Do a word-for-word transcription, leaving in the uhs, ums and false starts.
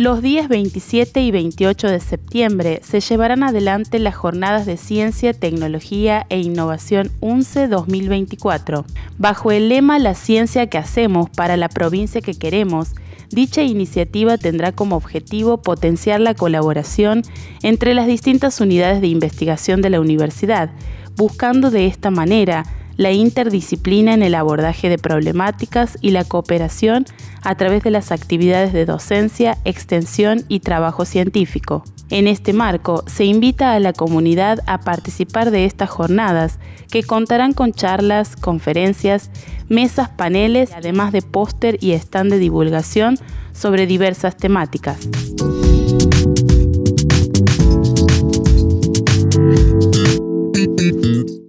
Los días veintisiete y veintiocho de septiembre se llevarán adelante las Jornadas de Ciencia, Tecnología e Innovación U N C E dos mil veinticuatro. Bajo el lema La ciencia que hacemos para la provincia que queremos, dicha iniciativa tendrá como objetivo potenciar la colaboración entre las distintas unidades de investigación de la universidad, buscando de esta manera la interdisciplina en el abordaje de problemáticas y la cooperación a través de las actividades de docencia, extensión y trabajo científico. En este marco, se invita a la comunidad a participar de estas jornadas, que contarán con charlas, conferencias, mesas, paneles, además de póster y stand de divulgación sobre diversas temáticas.